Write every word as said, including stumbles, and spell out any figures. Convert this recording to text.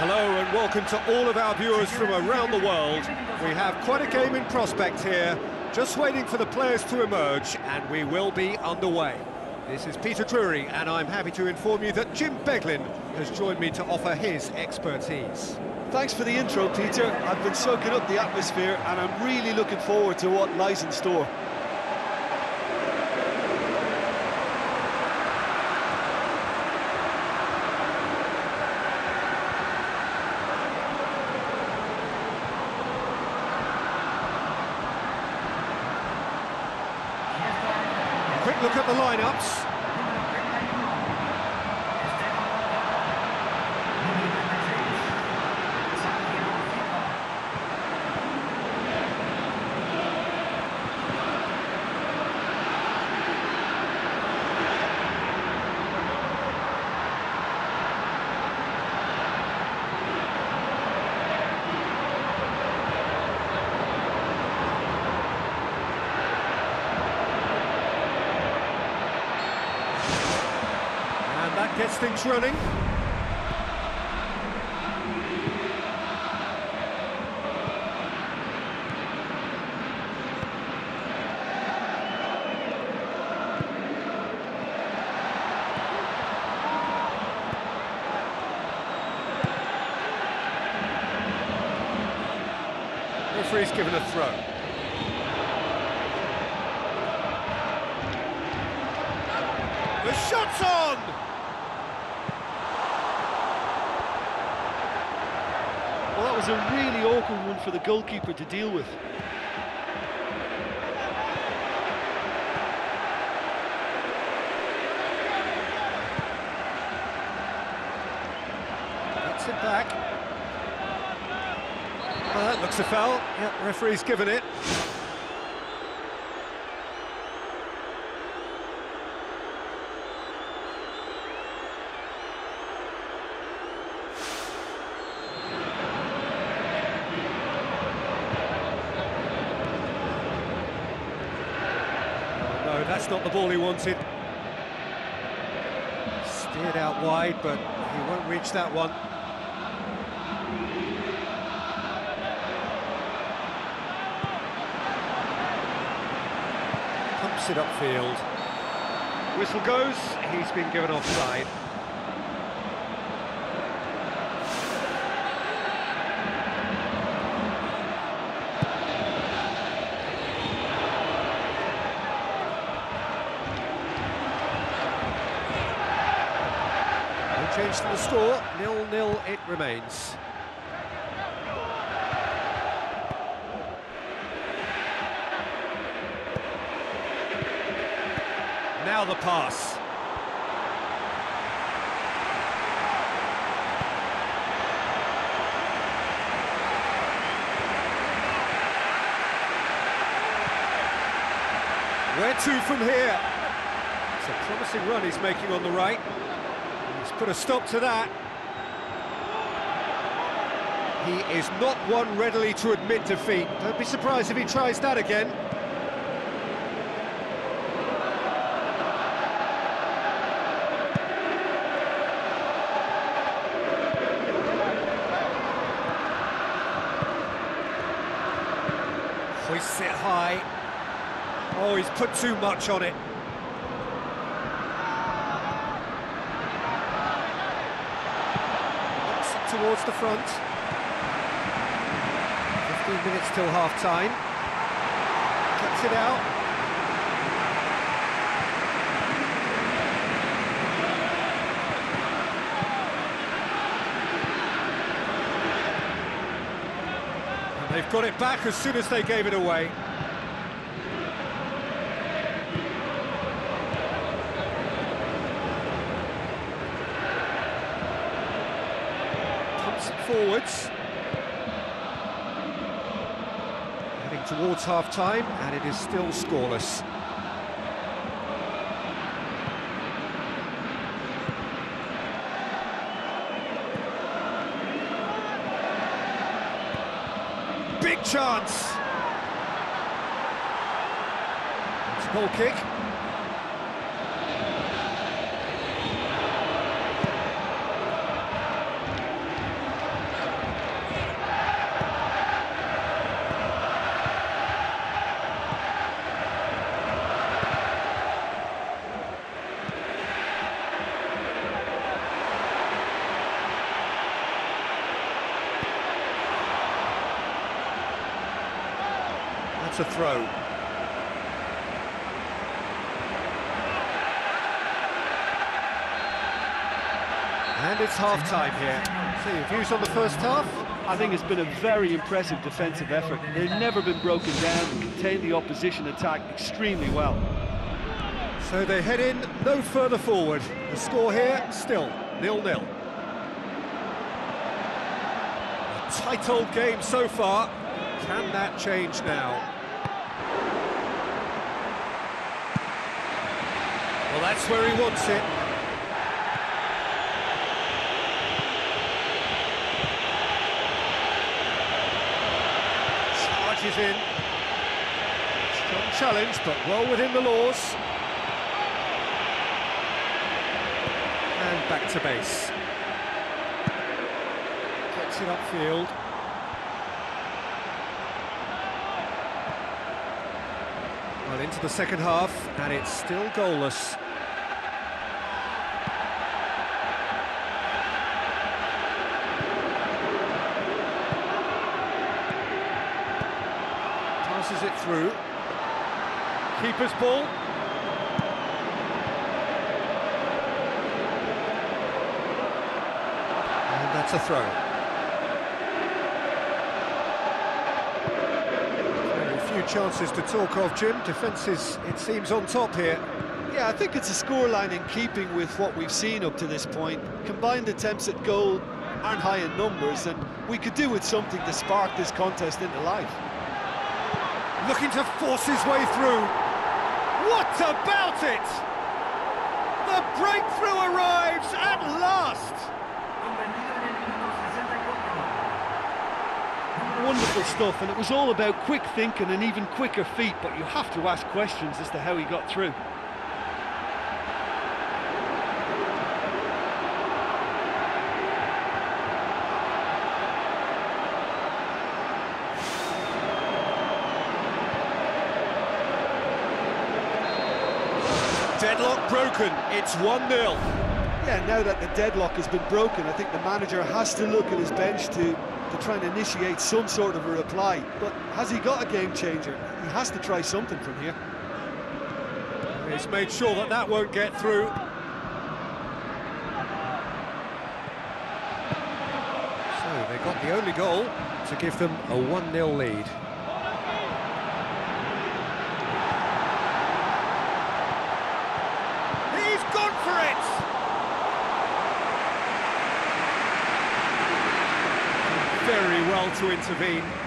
Hello and welcome to all of our viewers from around the world. We have quite a game in prospect here, just waiting for the players to emerge, and we will be underway. This is Peter Drury, and I'm happy to inform you that Jim Beglin has joined me to offer his expertise. Thanks for the intro, Peter. I've been soaking up the atmosphere, and I'm really looking forward to what lies in store. Quick look at the lineups. That gets things running. Referee's given a throw. The shot's on! Well, that was a really awkward one for the goalkeeper to deal with. Gets it back. Well, that looks a foul. Yeah, referee's given it. No, that's not the ball he wanted. Steered out wide, but he won't reach that one. Pumps it upfield. Whistle goes, he's been given offside. Change to the score, nil nil it remains. Now the pass. Where to from here? It's a promising run he's making on the right. He's put a stop to that. He is not one readily to admit defeat. Don't be surprised if he tries that again. Hoists it high. Oh, he's put too much on it. Towards the front. fifteen minutes till half-time. Cuts it out. And they've got it back as soon as they gave it away. Forwards. Heading towards half-time, and it is still scoreless. Big chance! It's a goal kick. a throw. And it's half-time here. So your views on the first half? I think it's been a very impressive defensive effort. They've never been broken down and contained the opposition attack extremely well. So they head in no further forward. The score here, still nil nil. A tight old game so far. Can that change now? Well, that's where he wants it. Charges in. Strong challenge, but well within the laws. And back to base. Gets it upfield. Well, into the second half, and it's still goalless. Passes it through. Keeper's ball. And that's a throw. Few chances to talk of, Jim. Defence is, it seems, on top here. Yeah, I think it's a scoreline in keeping with what we've seen up to this point. Combined attempts at goal aren't high in numbers, and we could do with something to spark this contest into life. Looking to force his way through. What about it? The breakthrough arrives at last! Wonderful stuff, and it was all about quick thinking and even quicker feet, but you have to ask questions as to how he got through. Deadlock broken, it's one nil. Yeah, now that the deadlock has been broken, I think the manager has to look at his bench to to try and initiate some sort of a reply. But has he got a game changer? He has to try something from here. He's made sure that that won't get through. So they got the only goal to give them a one nil lead. He's gone for it! Very well to intervene.